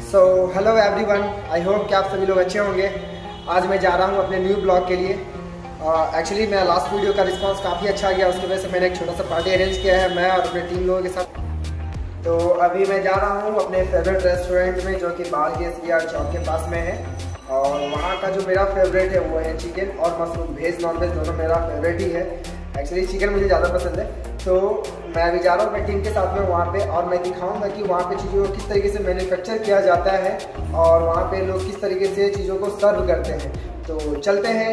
So hello everyone, I hope कि आप सभी लोग अच्छे होंगे। आज मैं जा रहा हूँ अपने न्यू ब्लॉग के लिए। एक्चुअली मेरा लास्ट वीडियो का रिस्पांस काफ़ी अच्छा गया, उसकी वजह से मैंने एक छोटा सा पार्टी अरेंज किया है मैं और अपने टीम लोगों के साथ। तो अभी मैं जा रहा हूँ अपने फेवरेट रेस्टोरेंट में जो कि बाल के SBR चौक के पास में है। और वहाँ का जो मेरा फेवरेट है वो है चिकन और मशरूम। वेज नॉन वेज दोनों मेरा फेवरेट ही है। एक्चुअली चिकन मुझे ज़्यादा पसंद है, तो मैं अभी जा रहा हूँ अपनी टीम के साथ में वहाँ पे, और मैं दिखाऊंगा कि वहाँ पे चीज़ों को किस तरीके से मैन्युफैक्चर किया जाता है और वहाँ पे लोग किस तरीके से चीज़ों को सर्व करते हैं। तो चलते हैं।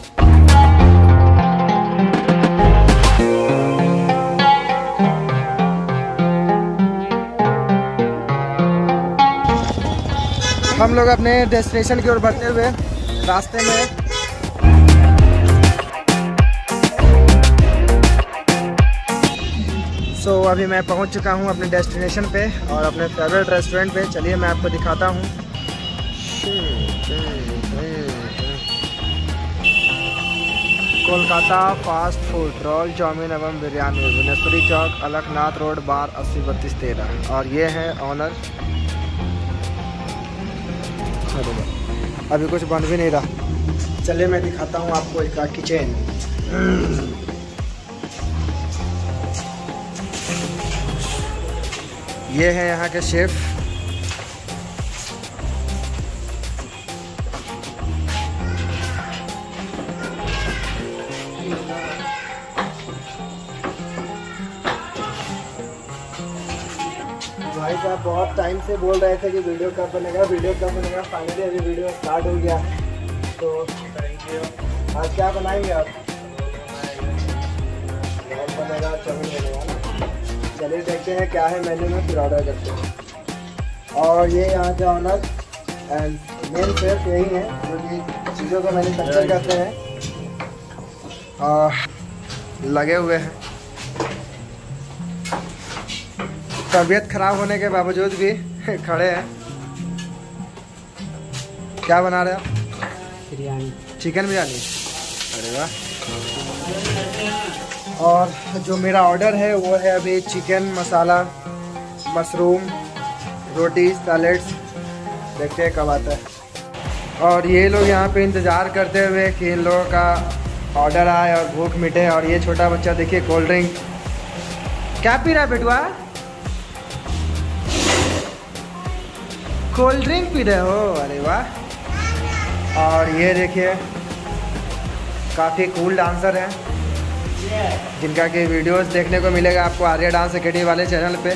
हम लोग अपने डेस्टिनेशन की ओर बढ़ते हुए रास्ते में अभी मैं पहुंच चुका हूं अपने डेस्टिनेशन पे और अपने फेवरेट रेस्टोरेंट पे। चलिए मैं आपको दिखाता हूं। Kolkata fast food roll chowmein एवं बिरयानी, भुवनेश्वरी चौक, अलखनाथ रोड, बार 803213। और ये है ऑनर। अभी कुछ बन भी नहीं रहा। चलिए मैं दिखाता हूँ आपको इसका किचन। ये है यहाँ के शेफ। भाई साहब बहुत टाइम से बोल रहे थे कि वीडियो कब बनेगा, वीडियो कब बनेगा। फाइनली अभी वीडियो स्टार्ट हो गया। तो आज क्या बनाएंगे आप? बनेगा, चाउमीन बनेगा। चलिए देखते हैं क्या है मेन्यू में, फिर ऑर्डर करते हैं। और ये यहाँ के ऑनर एंड मेन शेफ यही हैं जो कि चीज़ों को मैन्युफैक्चर करते हैं और लगे हुए हैं। तबीयत खराब होने के बावजूद भी खड़े हैं। क्या बना रहे हैं? बिरयानी, चिकन बिरयानी। अरे वाह। और जो मेरा ऑर्डर है वो है अभी चिकन मसाला, मशरूम, रोटी, सैलेड्स। देखते हैं कब आता है। और ये लोग यहाँ पे इंतज़ार करते हुए कि इन लोगों का ऑर्डर आए और भूख मिटे। और ये छोटा बच्चा देखिए कोल्ड ड्रिंक क्या पी रहा है बेटुआ? कोल्ड ड्रिंक पी रहे हो? अरे वाह। और ये देखिए काफ़ी कूल डांसर हैं जिनका कि वीडियोस देखने को मिलेगा आपको आर्या डांस अकेडमी वाले चैनल पे।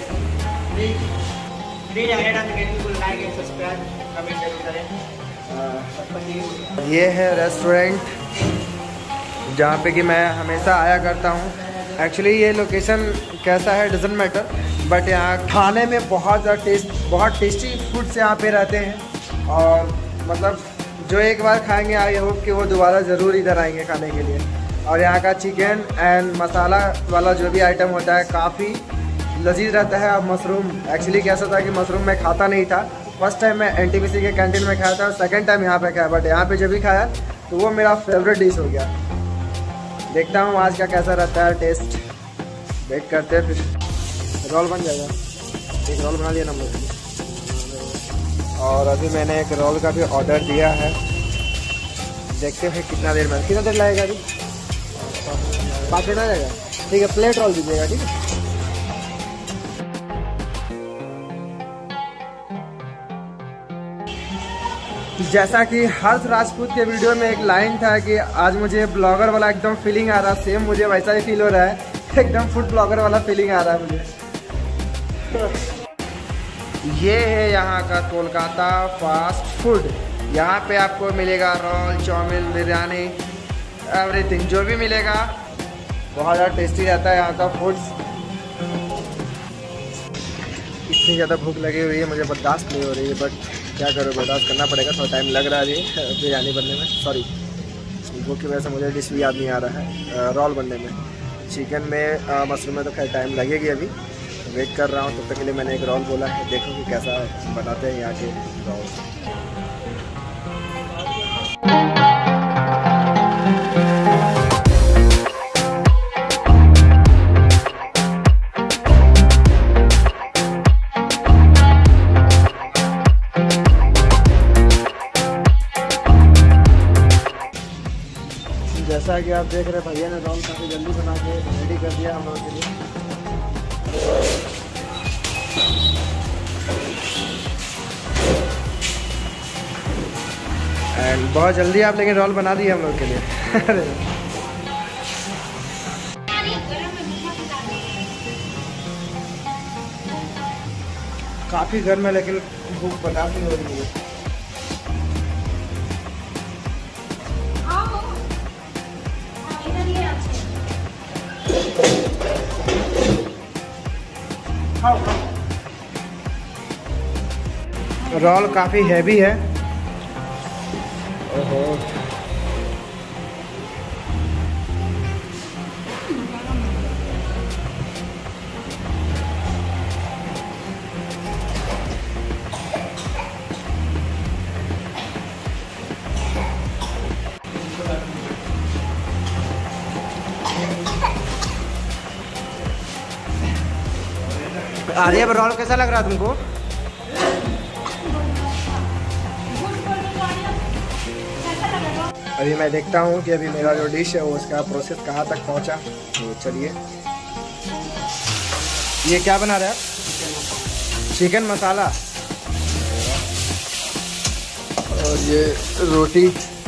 ये है रेस्टोरेंट जहाँ पे कि मैं हमेशा आया करता हूँ। एक्चुअली ये लोकेशन कैसा है डजंट मैटर, बट यहाँ खाने में बहुत टेस्टी फूड्स यहाँ पे रहते हैं। और मतलब जो एक बार खाएंगे आई होप कि वो दोबारा ज़रूर इधर आएंगे खाने के लिए। और यहाँ का चिकन एंड मसाला वाला जो भी आइटम होता है काफ़ी लजीज रहता है। और मशरूम एक्चुअली कैसा था कि मशरूम मैं खाता नहीं था। फर्स्ट टाइम मैं NTPC के कैंटीन में खाया था और सेकंड टाइम यहाँ पे खाया, बट यहाँ पे जब भी खाया तो वो मेरा फेवरेट डिश हो गया। देखता हूँ आज का कैसा रहता है टेस्ट। वेट करते हैं। फिर रोल बन जाएगा। एक रोल बना लिया नंबर। और अभी मैंने एक रोल का भी ऑर्डर दिया है। देखते हैं कितना देर लगेगा। अभी 5 मिनट आ जाएगा। ठीक है, प्लेट रोल दीजिएगा। ठीक है। जैसा कि हर्ष राजपूत के वीडियो में एक लाइन था कि आज मुझे ब्लॉगर वाला एकदम फीलिंग आ रहा, सेम मुझे वैसा ही फील हो रहा है। एकदम फूड ब्लॉगर वाला फीलिंग आ रहा है मुझे। ये है यहाँ का कोलकाता फास्ट फूड। यहाँ पे आपको मिलेगा रोल, चाउमीन, बिरयानी, एवरीथिंग जो भी मिलेगा। बहुत ज़्यादा टेस्टी रहता है यहाँ का फूड्स। इतनी ज़्यादा भूख लगी हुई है, मुझे बर्दाश्त नहीं हो रही है, बट क्या करो, बर्दाश्त करना पड़ेगा। थोड़ा टाइम लग रहा है बिरयानी बनने में। सॉरी, भूख की वजह से मुझे डिश भी याद नहीं आ रहा है। रोल बनने में, चिकन में, मशरूम में तो खैर टाइम लगेगी। अभी वेट कर रहा हूँ। तब तक के लिए मैंने एक रोल बोला है, देखो कि कैसा बनाते हैं यहाँ के रोल। आप देख रहे हैं भैया ने रोल काफ़ी जल्दी बना के रेडी कर दिया हम लोगों के लिए। एंड बहुत जल्दी आप लेकिन रोल बना दिए हम लोग के लिए। काफ़ी गर्म है लेकिन भूख बर्दाश्त नहीं हो रही है। रोल काफ़ी हैवी है। ओहो आर्या रोल कैसा लग रहा है तुमको? अभी मैं देखता हूँ कि अभी मेरा जो डिश है वो उसका प्रोसेस कहाँ तक पहुँचा। तो चलिए, ये क्या बना रहे हैं आप? चिकन मसाला और ये रोटी।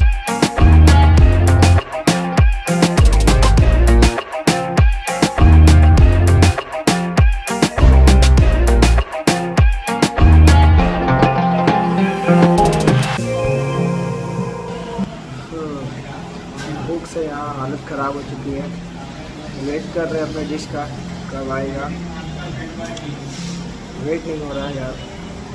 भूख से यहाँ हालत ख़राब हो चुकी है। वेट कर रहे हैं अपने डिश का, कब आएगा। वेट नहीं हो रहा है यार।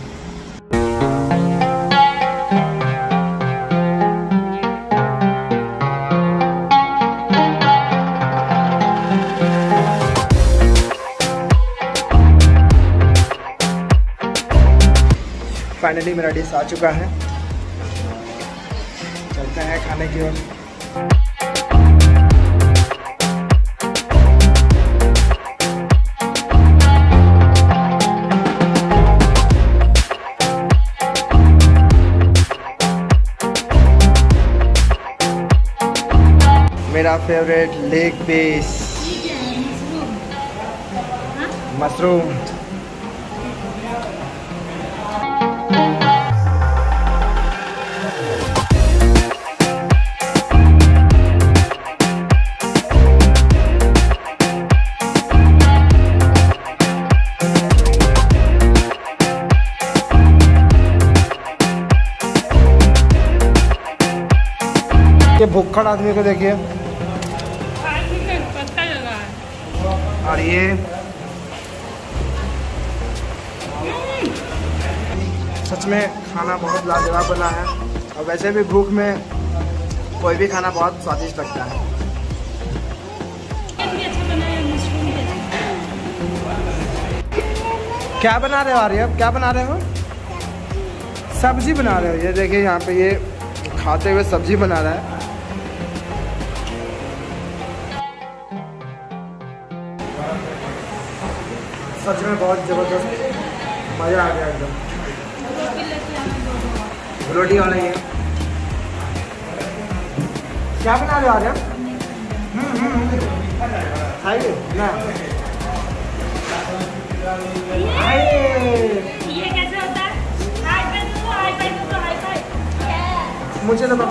फाइनली मेरा डिश आ चुका है, चलते हैं खाने की ओर। मेरा फेवरेट लेग पीस मशरूम। ये भुक्खड़ आदमी को देखिए। और ये सच में खाना बहुत लाजवाब बना है। और वैसे भी भूख में कोई भी खाना बहुत स्वादिष्ट लगता है। क्या बना रहे हो आर्य? क्या बना रहे हो? सब्जी बना रहे हो। ये देखिए यहाँ पे ये खाते हुए सब्जी बना रहा है। सच में बहुत ज़बरदस्त, मज़ा आ गया एकदम। रोटी वाला ये क्या बना रहे हो आर्या? खाइए ना। ये कैसे होता है? मुझे तो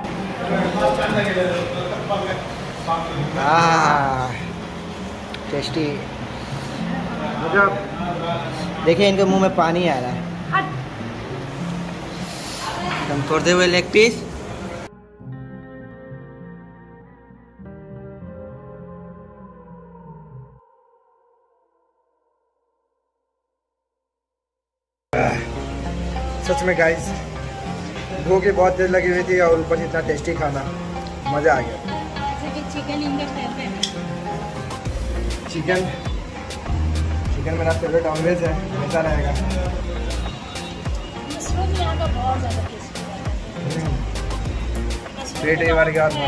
टेस्टी। मतलब देखिए इनके मुंह में पानी आ रहा है। एकदम तोड़ते हुए लेग पीस। सच में गाइस भूख की बहुत देर लगी हुई थी और ऊपर से इतना टेस्टी खाना, मज़ा आ गया। चिकन मेरा फेवरेट ऑलवेज है, हमेशा रहेगा। पेट ये वाली बात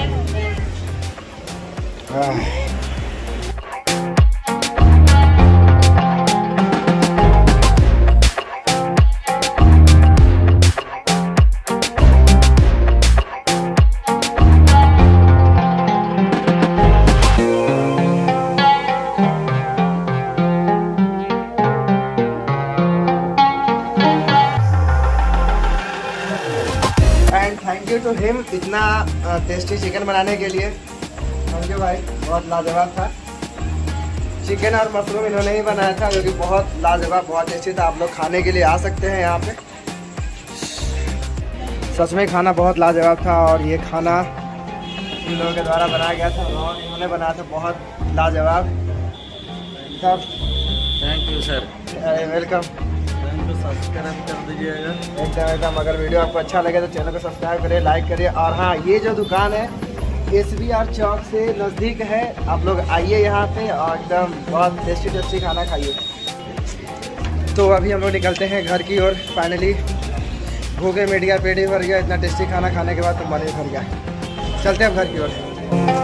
यू टू हिम इतना टेस्टी चिकन बनाने के लिए। थैंक यू भाई, बहुत लाजवाब था। चिकन और मशरूम इन्होंने ही बनाया था, जो कि बहुत लाजवाब, बहुत टेस्टी था। आप लोग खाने के लिए आ सकते हैं यहाँ पे। सच में खाना बहुत लाजवाब था और ये खाना इन लोगों के द्वारा बनाया गया था और इन्होंने बनाया था बहुत लाजवाब। सब थैंक यू सर। अरे वेलकम। सब्सक्राइब कर दीजिएगा एकदम। अगर वीडियो आपको अच्छा लगे तो चैनल को सब्सक्राइब करिए, लाइक करिए। और हाँ, ये जो दुकान है SBR चौक से नज़दीक है। आप लोग आइए यहाँ पे और एकदम बहुत टेस्टी खाना खाइए। तो अभी हम लोग निकलते हैं घर की ओर। फाइनली भूखे मिट गया, पेट ही भर गया। इतना टेस्टी खाना खाने के बाद तो मन ही भर गया। चलते हैं घर की ओर।